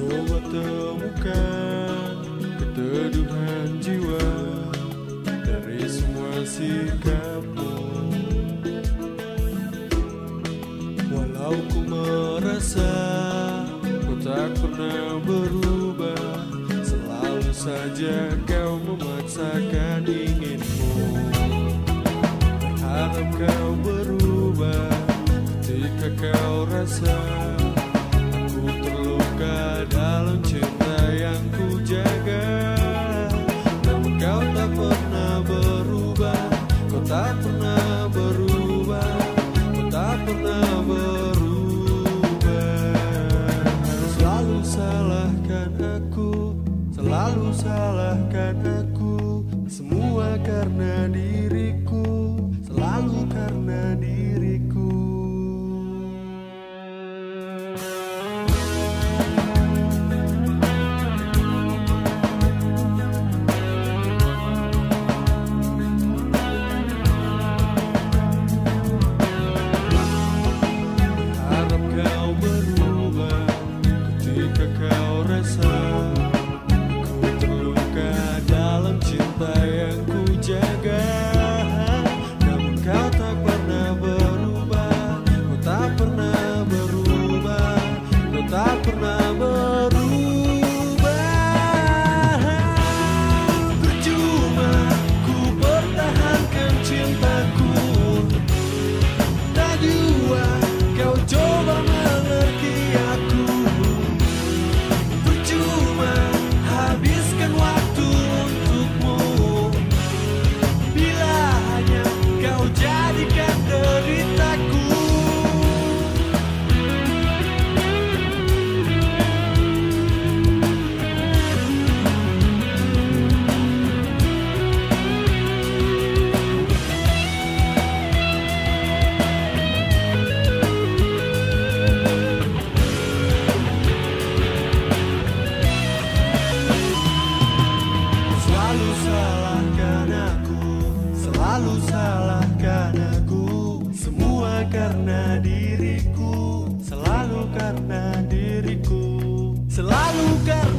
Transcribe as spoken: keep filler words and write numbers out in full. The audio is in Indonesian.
coba temukan keteduhan jiwa dari semua sikapmu. Walau ku merasa kau tak pernah berubah, selalu saja kau memaksakan inginmu. Berharap kau berubah ketika kau rasa aku terluka dalam cinta yang ku jaga. Namun kau tak pernah berubah, kau tak pernah berubah, kau tak pernah berubah. Selalu salahkan aku, selalu salahkan aku, semua karena diriku, selalu karena diriku. Harap kau berubah ketika kau rasa ku terluka dalam cinta yang ku jaga. Namun kau tak pernah berubah, kau tak pernah berubah, kau tak pernah berubah. Percuma ku pertahankan cintaku, tak jua kau coba mengerti aku. Percuma habiskan waktu untukmu, bila hanya kau jadikan deritaku. Selalu salahkan aku, selalu salahkan aku, semua karena diriku, selalu karena diriku, selalu karena